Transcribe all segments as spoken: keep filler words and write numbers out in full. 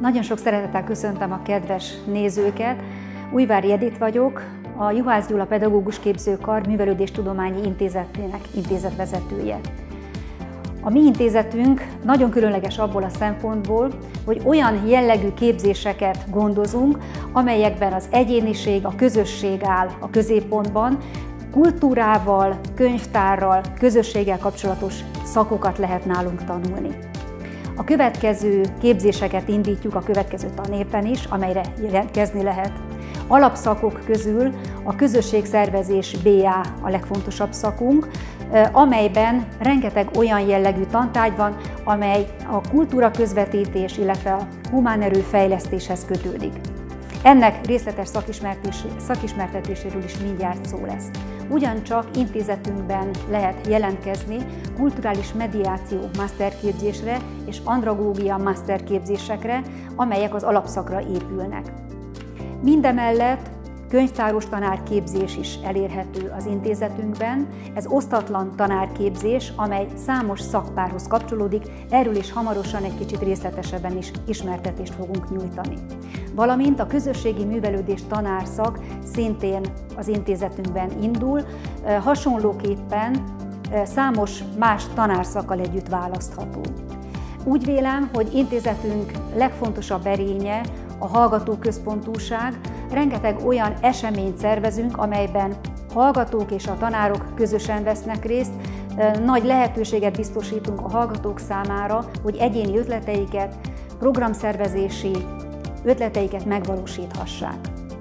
Nagyon sok szeretettel köszöntöm a kedves nézőket. Újvári Edit vagyok, a Juhász Gyula Pedagógus Képzőkar Művelődéstudományi Intézetének intézetvezetője. A mi intézetünk nagyon különleges abból a szempontból, hogy olyan jellegű képzéseket gondozunk, amelyekben az egyéniség, a közösség áll a középpontban, kultúrával, könyvtárral, közösséggel kapcsolatos szakokat lehet nálunk tanulni. A következő képzéseket indítjuk a következő tanévben is, amelyre jelentkezni lehet. Alapszakok közül a közösségszervezés bé á a legfontosabb szakunk, amelyben rengeteg olyan jellegű tantárgy van, amely a kultúra közvetítés, illetve a humánerő fejlesztéshez kötődik. Ennek részletes szakismertetéséről is mindjárt szó lesz. Ugyancsak intézetünkben lehet jelentkezni kulturális mediáció masterképzésre és andragógia masterképzésekre, amelyek az alapszakra épülnek. Mindemellett könyvtáros tanárképzés is elérhető az intézetünkben. Ez osztatlan tanárképzés, amely számos szakpárhoz kapcsolódik, erről is hamarosan egy kicsit részletesebben is ismertetést fogunk nyújtani. Valamint a közösségi művelődés tanárszak szintén az intézetünkben indul, hasonlóképpen számos más tanárszakkal együtt választható. Úgy vélem, hogy intézetünk legfontosabb erénye a hallgatóközpontúság. Rengeteg olyan eseményt szervezünk, amelyben hallgatók és a tanárok közösen vesznek részt. Nagy lehetőséget biztosítunk a hallgatók számára, hogy egyéni ötleteiket, programszervezési ötleteiket megvalósíthassák.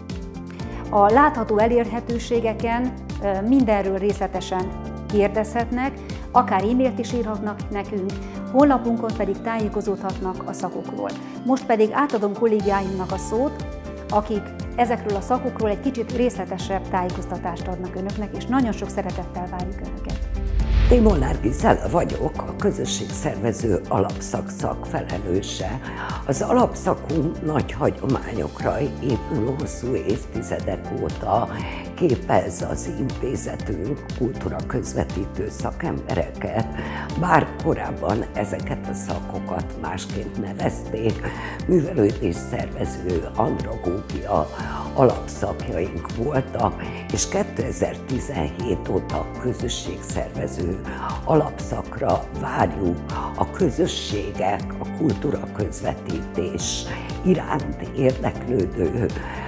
A látható elérhetőségeken mindenről részletesen kérdezhetnek, akár e-mailt is írhatnak nekünk, honlapunkon pedig tájékozódhatnak a szakokról. Most pedig átadom kollégáimnak a szót, akik ezekről a szakokról egy kicsit részletesebb tájékoztatást adnak önöknek, és nagyon sok szeretettel várjuk önöket. Én Molnár Gizella vagyok, a közösségszervező alapszak szakfelelőse. Az alapszakunk nagy hagyományokra épül, hosszú évtizedek óta képez az intézetünk kultúra közvetítő szakembereket, bár korábban ezeket a szakokat másként nevezték, művelődésszervező, andragógia alapszakjaink voltak, és kétezer-tizenhét óta közösségszervező alapszakra várjuk a közösségek, a kultúra közvetítés iránt érdeklődő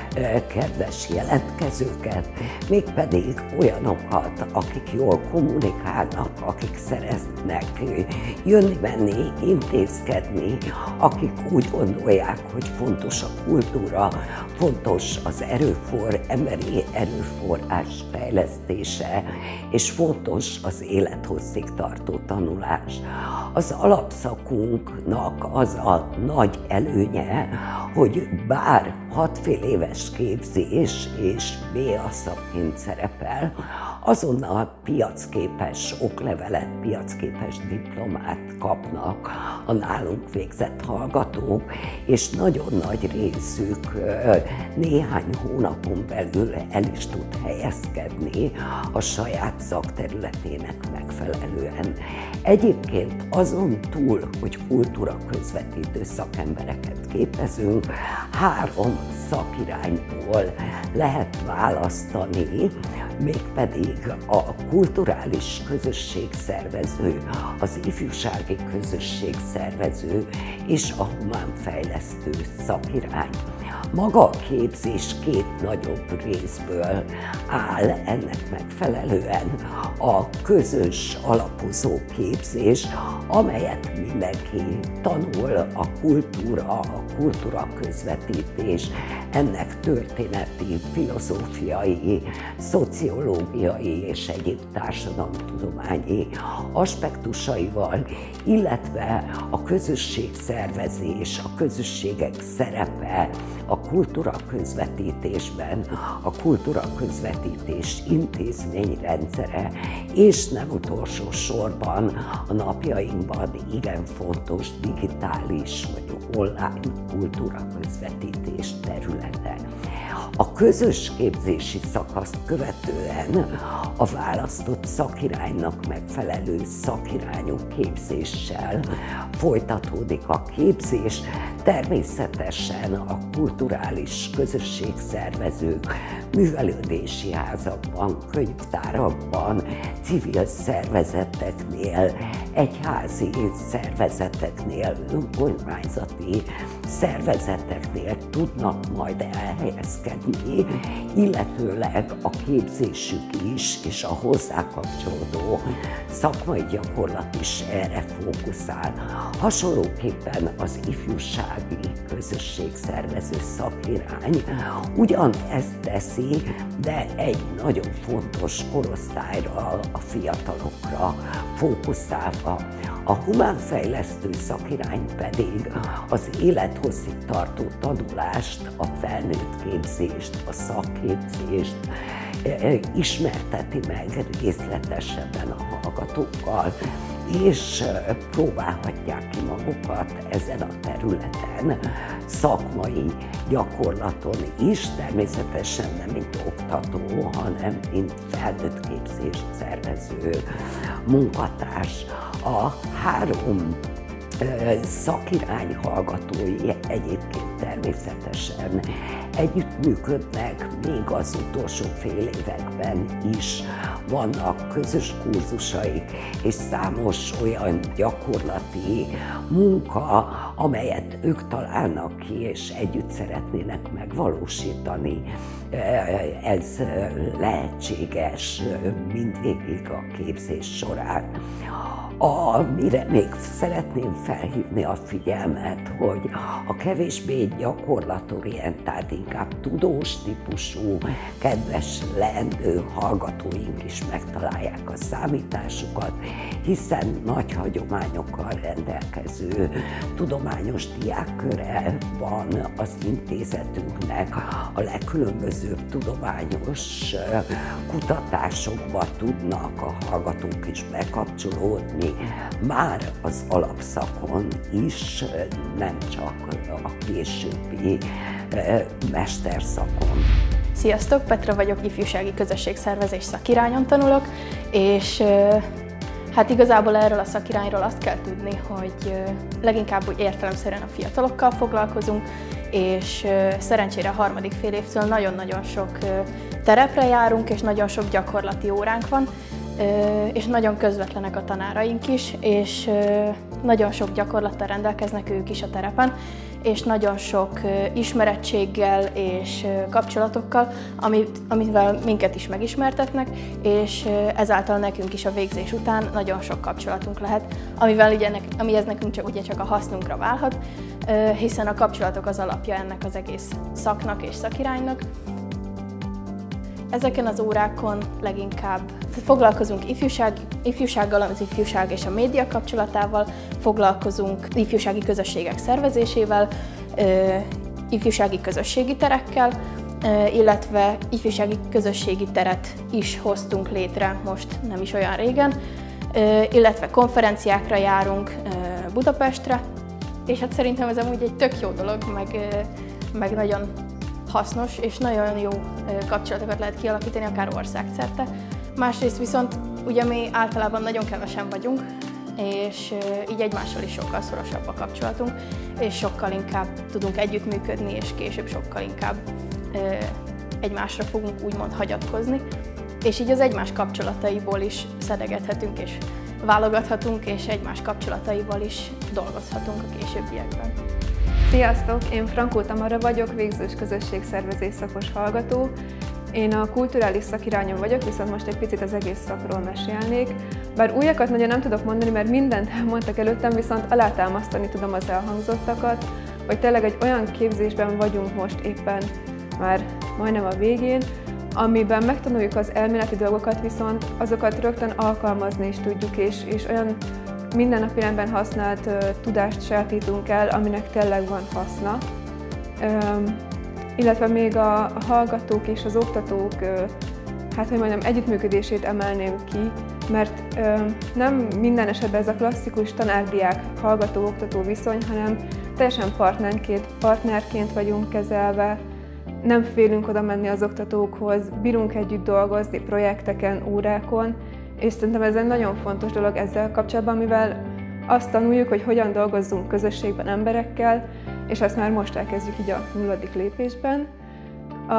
kedves jelentkezőket, mégpedig olyanokat, akik jól kommunikálnak, akik szeretnek jönni-menni, intézkedni, akik úgy gondolják, hogy fontos a kultúra, fontos az erőfor, emberi erőforrás fejlesztése, és fontos az élethosszig tartó tanulás. Az alapszakunknak az a nagy előnye, hogy bár hatfél éves képzés és bé á szakként szerepel, azonnal piacképes oklevelet, piacképes diplomát kapnak a nálunk végzett hallgatók, és nagyon nagy részük néhány hónapon belül el is tud helyezkedni a saját szakterületének megfelelően. Egyébként azon túl, hogy kultúra közvetítő szakembereket képezünk, három szakirányból lehet választani, mégpedig a kulturális közösségszervező, az ifjúsági közösségszervező és a humánfejlesztő szakirány. Maga a képzés két nagyobb részből áll, ennek megfelelően a közös alapozó képzés, amelyet mindenki tanul, a kultúra, a kultúra közvetítés, ennek történeti, filozófiai, szociológiai és egyéb társadalomtudományi aspektusaival, illetve a közösségszervezés, a közösségek szerepe, a kultúra közvetítésben, a kultúra közvetítés intézményrendszere, és nem utolsó sorban a napjainkban igen fontos digitális vagy online kultúra közvetítés területe. A közös képzési szakaszt követően a választott szakiránynak megfelelő szakirányú képzéssel folytatódik a képzés, Természetesen a kulturális közösségszervezők művelődési házakban, könyvtárakban, civil szervezeteknél, egyházi szervezeteknél, önkormányzati szervezeteknél tudnak majd elhelyezkedni, illetőleg a képzésük is és a hozzá kapcsolódó szakmai gyakorlat is erre fókuszál. Hasonlóképpen az ifjúsági közösségszervező szakirány ugyanezt teszi, de egy nagyon fontos korosztályra, a fiatalokra fókuszálva. A humánfejlesztő szakirány pedig az élethosszig tartó tanulást, a felnőtt képzést, a szakképzést ismerteti meg részletesebben a hallgatókkal, és próbálhatják ki magukat ezen a területen, szakmai gyakorlaton is, természetesen nem mint oktató, hanem mint felnőtt képzést szervező munkatárs. A három szakirány hallgatói egyébként természetesen együttműködnek, még az utolsó fél években is vannak közös kurzusaik, és számos olyan gyakorlati munka, amelyet ők találnak ki, és együtt szeretnének megvalósítani. Ez lehetséges mindvégig a képzés során. Amire még szeretném felhívni a figyelmet, hogy a kevésbé gyakorlatorientált, inkább tudós típusú, kedves leendő hallgatóink is megtalálják a számításukat, hiszen nagy hagyományokkal rendelkező tudományos diákkörrel van az intézetünknek. A legkülönbözőbb tudományos kutatásokba tudnak a hallgatók is bekapcsolódni, már az alapszakon is, nem csak a későbbi mesterszakon. Sziasztok, Petra vagyok, ifjúsági közösségszervezés szakirányon tanulok, és hát igazából erről a szakirányról azt kell tudni, hogy leginkább úgy értelemszerűen a fiatalokkal foglalkozunk, és szerencsére a harmadik fél évtől nagyon-nagyon sok terepre járunk, és nagyon sok gyakorlati óránk van, és nagyon közvetlenek a tanáraink is, és nagyon sok gyakorlattal rendelkeznek ők is a terepen, és nagyon sok ismerettséggel és kapcsolatokkal, amit, amivel minket is megismertetnek, és ezáltal nekünk is a végzés után nagyon sok kapcsolatunk lehet, amivel ugye, ami ez nekünk csak, ugye csak a hasznunkra válhat, hiszen a kapcsolatok az alapja ennek az egész szaknak és szakiránynak. Ezeken az órákon leginkább foglalkozunk ifjúság, ifjúsággal, az ifjúság és a média kapcsolatával, foglalkozunk ifjúsági közösségek szervezésével, ifjúsági közösségi terekkel, illetve ifjúsági közösségi teret is hoztunk létre most nem is olyan régen, illetve konferenciákra járunk Budapestre, és hát szerintem ez amúgy egy tök jó dolog, meg, meg nagyon hasznos, és nagyon jó kapcsolatokat lehet kialakítani, akár országszerte. Másrészt viszont ugye mi általában nagyon kevesen vagyunk, és így egymással is sokkal szorosabb a kapcsolatunk, és sokkal inkább tudunk együttműködni, és később sokkal inkább egymásra fogunk úgymond hagyatkozni. És így az egymás kapcsolataiból is szedegethetünk, és válogathatunk, és egymás kapcsolataival is dolgozhatunk a későbbiekben. Sziasztok! Én Frankó Tamara vagyok, végzős közösségszervezés szakos hallgató. Én a kulturális szakirányon vagyok, viszont most egy picit az egész szakról mesélnék. Bár újakat nagyon nem tudok mondani, mert mindent elmondtak előttem, viszont alátámasztani tudom az elhangzottakat, hogy tényleg egy olyan képzésben vagyunk most éppen már majdnem a végén, amiben megtanuljuk az elméleti dolgokat, viszont azokat rögtön alkalmazni is tudjuk, és, és olyan mindennapi életben használt uh, tudást sajátítunk el, aminek tényleg van haszna. Um, illetve még a, a hallgatók és az oktatók, uh, hát hogy mondjam, együttműködését emelném ki, mert um, nem minden esetben ez a klasszikus tanár-diák hallgató-oktató viszony, hanem teljesen partnerként, partnerként vagyunk kezelve, nem félünk oda menni az oktatókhoz, bírunk együtt dolgozni projekteken, órákon, és szerintem ez egy nagyon fontos dolog ezzel kapcsolatban, mivel azt tanuljuk, hogy hogyan dolgozzunk közösségben emberekkel, és azt már most elkezdjük így a nulladik lépésben. A,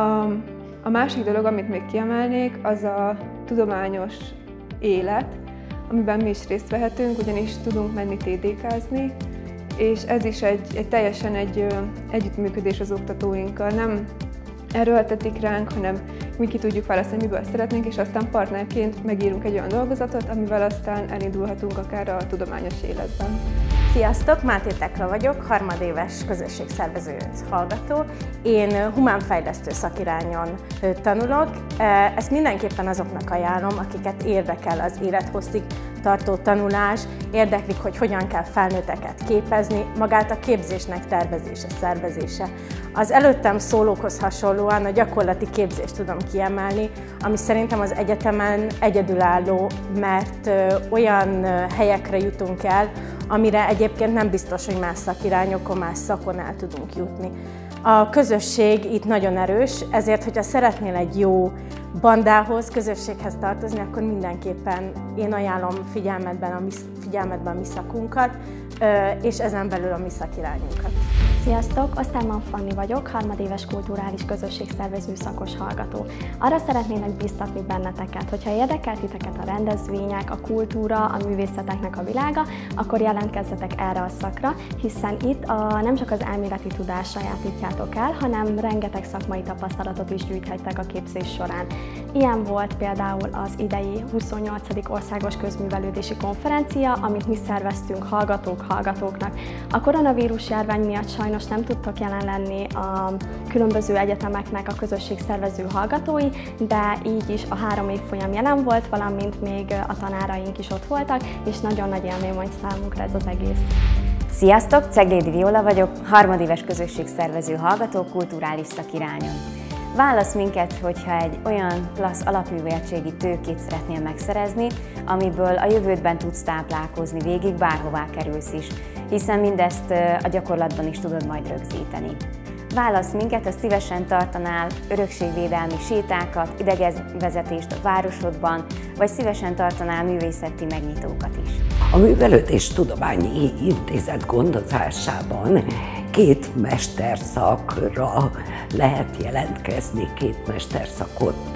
a másik dolog, amit még kiemelnék, az a tudományos élet, amiben mi is részt vehetünk, ugyanis tudunk menni té dé kázni, és ez is egy, egy teljesen egy együttműködés az oktatóinkkal. Nem erőltetik ránk, hanem mi ki tudjuk választani, miből szeretnénk, és aztán partnerként megírunk egy olyan dolgozatot, amivel aztán elindulhatunk akár a tudományos életben. Sziasztok! Máté Tekla vagyok, harmadéves közösségszervező hallgató. Én humánfejlesztő szakirányon tanulok. Ezt mindenképpen azoknak ajánlom, akiket érdekel az élethosszig tartó tanulás, érdeklik, hogy hogyan kell felnőtteket képezni, magát a képzésnek tervezése, szervezése. Az előttem szólókhoz hasonlóan a gyakorlati képzést tudom kiemelni, ami szerintem az egyetemen egyedülálló, mert olyan helyekre jutunk el, amire egyébként nem biztos, hogy más szakirányokon, más szakon el tudunk jutni. A közösség itt nagyon erős, ezért, hogyha szeretnél egy jó bandához, közösséghez tartozni, akkor mindenképpen én ajánlom figyelmetben a mi, figyelmetben a mi szakunkat, és ezen belül a mi szakirányunkat. Sziasztok! Osztályban Fanni vagyok, harmadéves kulturális közösségszervező szakos hallgató. Arra szeretnélek biztatni benneteket, hogyha érdekel titeket a rendezvények, a kultúra, a művészeteknek a világa, akkor jelentkezzetek erre a szakra, hiszen itt a, nem csak az elméleti tudást sajátítjátok el, hanem rengeteg szakmai tapasztalatot is gyűjthettek a képzés során. Ilyen volt például az idei huszonnyolcadik országos közművelődési konferencia, amit mi szerveztünk hallgatók hallgatóknak. A koronavírus járvány miatt sajnos nem tudtak jelen lenni a különböző egyetemeknek a közösségszervező hallgatói, de így is a három évfolyam jelen volt, valamint még a tanáraink is ott voltak, és nagyon nagy élmény volt számunkra ez az egész. Sziasztok! Ceglédi Viola vagyok, harmadéves közösségszervező hallgató kulturális szakirányon. Válasz minket, hogyha egy olyan klassz alapműveltségi tőkét szeretnél megszerezni, amiből a jövődben tudsz táplálkozni végig, bárhová kerülsz is, hiszen mindezt a gyakorlatban is tudod majd rögzíteni. Válasz minket, azt szívesen tartanál örökségvédelmi sétákat, idegenvezetést a városodban, vagy szívesen tartanál művészeti megnyitókat is. A Művelődéstudományi Intézet gondozásában két mesterszakra lehet jelentkezni, két mesterszakot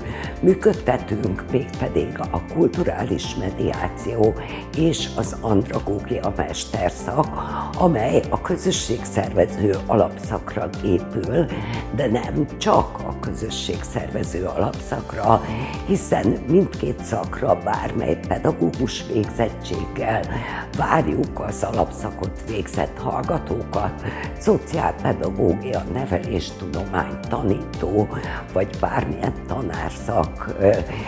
működtetünk, mégpedig a kulturális mediáció és az andragógia mesterszak, amely a közösségszervező alapszakra épül, de nem csak a közösségszervező alapszakra, hiszen mindkét szakra bármely pedagógus végzettséggel várjuk az alapszakot végzett hallgatókat, szociálpedagógia, neveléstudomány, tanító, vagy bármilyen tanárszak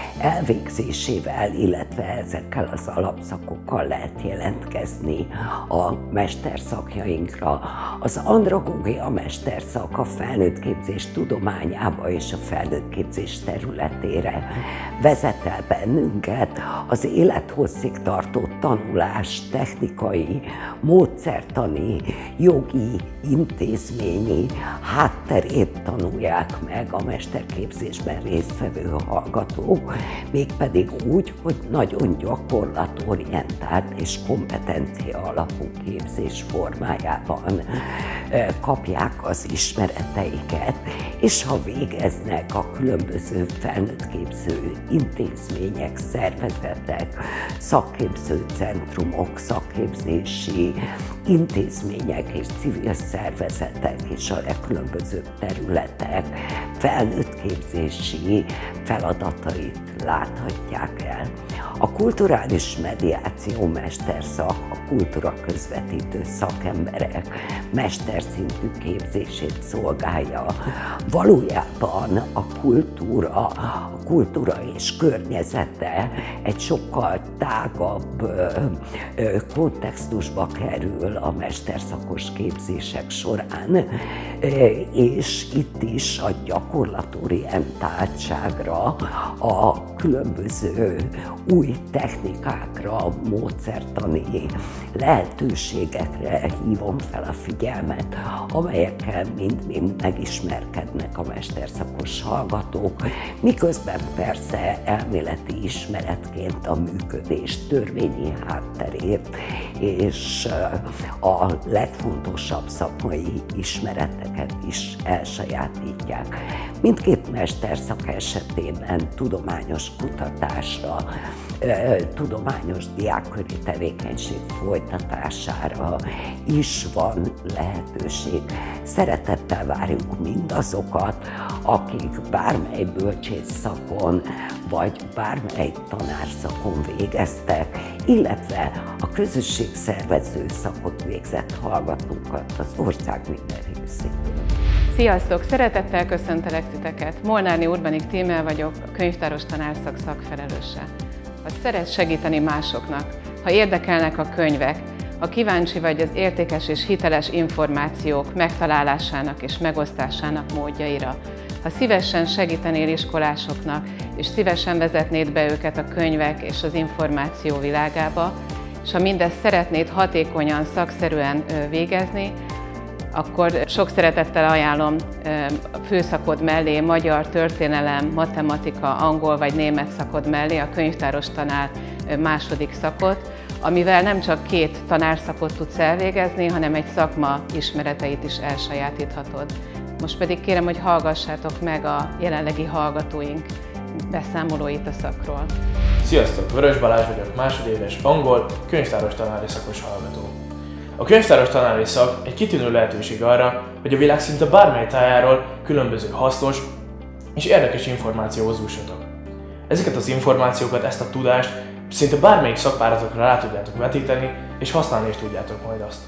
elvégzésével, illetve ezekkel az alapszakokkal lehet jelentkezni a mesterszakjainkra. Az andragógia mesterszak a felnőttképzés tudományába és a felnőttképzés területére vezet el bennünket. Az élethosszig tartó tanulás technikai, módszertani, jogi, intézményi hátterét tanulják meg a mesterképzésben résztvevő hallgatók, mégpedig úgy, hogy nagyon gyakorlatorientált és kompetencia alapú képzés formájában kapják az ismereteiket, és ha végeznek a különböző felnőttképző intézmények, szervezetek, szakképzőcentrumok, szakképzési intézmények és civil szervezetek és a legkülönbözőbb területek felnőttképzési feladatait láthatják el. A kulturális mediáció mesterszak a kultúra közvetítő szakemberek mesterszintű képzését szolgálja. Valójában a kultúra, a kultúra és környezete egy sokkal tágabb kontextusba kerül a mesterszakos képzések során, és itt is a gyakorlatorientáltságra, a különböző új technikákra, módszertani lehetőségekre hívom fel a figyelmet, amelyekkel mind-mind megismerkednek szeretnének a mesterszakos hallgatók, miközben persze elméleti ismeretként a működés törvényi hátterét és a legfontosabb szakmai ismereteket is elsajátítják. Mindkét mesterszak esetében tudományos kutatásra, tudományos diákköri tevékenység folytatására is van lehetőség. Szeretettel várjuk mindazokat, akik bármely bölcsész szakon vagy bármely tanárszakon végeztek, illetve a közösségszervező szakot végzett hallgatókat az ország minden részétől. Sziasztok! Szeretettel köszöntelek titeket! Molnárné Urbanik Tímea vagyok, a könyvtáros tanárszak szakfelelőse. Ha szeretsz segíteni másoknak, ha érdekelnek a könyvek, ha kíváncsi vagy az értékes és hiteles információk megtalálásának és megosztásának módjaira, ha szívesen segítenél iskolásoknak, és szívesen vezetnéd be őket a könyvek és az információ világába, és ha mindezt szeretnéd hatékonyan, szakszerűen végezni, akkor sok szeretettel ajánlom a főszakod mellé magyar, történelem, matematika, angol vagy német szakod mellé a könyvtáros tanár második szakot, amivel nem csak két tanárszakot tudsz elvégezni, hanem egy szakma ismereteit is elsajátíthatod. Most pedig kérem, hogy hallgassátok meg a jelenlegi hallgatóink beszámolóit a szakról. Sziasztok! Vörös Balázs vagyok, másodéves angol, könyvtáros tanári szakos hallgató. A könyvtáros tanári szak egy kitűnő lehetőség arra, hogy a világ szinte bármely tájáról különböző hasznos és érdekes információhoz jussatok. Ezeket az információkat, ezt a tudást szinte bármelyik szakpáratokra rá tudjátok vetíteni, és használni is tudjátok majd azt.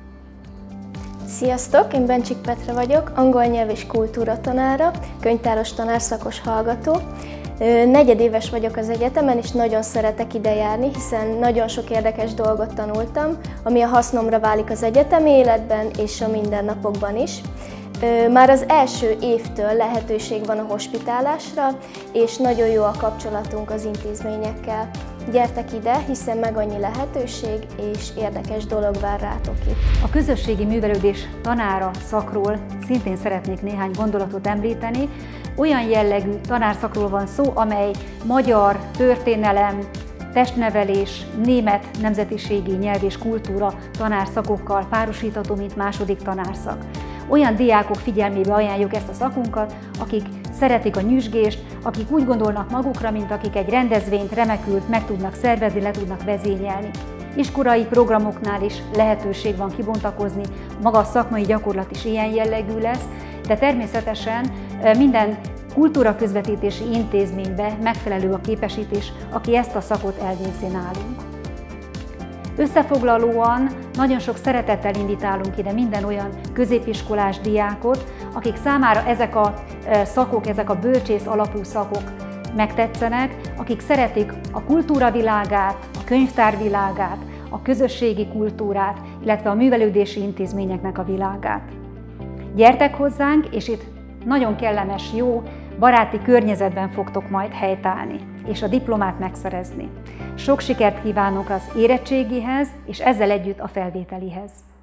Sziasztok! Én Bencsik Petra vagyok, angol nyelv és kultúra tanára, könyvtáros tanárszakos hallgató. Negyedéves vagyok az egyetemen, és nagyon szeretek ide járni, hiszen nagyon sok érdekes dolgot tanultam, ami a hasznomra válik az egyetemi életben és a mindennapokban is. Már az első évtől lehetőség van a hospitálásra, és nagyon jó a kapcsolatunk az intézményekkel. Gyertek ide, hiszen meg annyi lehetőség és érdekes dolog vár rátok itt. A közösségi művelődés tanára szakról szintén szeretnék néhány gondolatot említeni. Olyan jellegű tanárszakról van szó, amely magyar, történelem, testnevelés, német nemzetiségi nyelv és kultúra tanárszakokkal párosítható, mint második tanárszak. Olyan diákok figyelmébe ajánljuk ezt a szakunkat, akik szeretik a nyüzsgést, akik úgy gondolnak magukra, mint akik egy rendezvényt remekül meg tudnak szervezni, le tudnak vezényelni. Iskolai programoknál is lehetőség van kibontakozni, maga a szakmai gyakorlat is ilyen jellegű lesz, de természetesen minden kultúraközvetítési intézménybe megfelelő a képesítés, aki ezt a szakot elvégzi nálunk. Összefoglalóan nagyon sok szeretettel invitálunk ide minden olyan középiskolás diákot, akik számára ezek a szakok, ezek a bölcsész alapú szakok megtetszenek, akik szeretik a kultúra világát, a könyvtár világát, a közösségi kultúrát, illetve a művelődési intézményeknek a világát. Gyertek hozzánk, és itt nagyon kellemes, jó, baráti környezetben fogtok majd helytállni, és a diplomát megszerezni. Sok sikert kívánok az érettségihez, és ezzel együtt a felvételihez.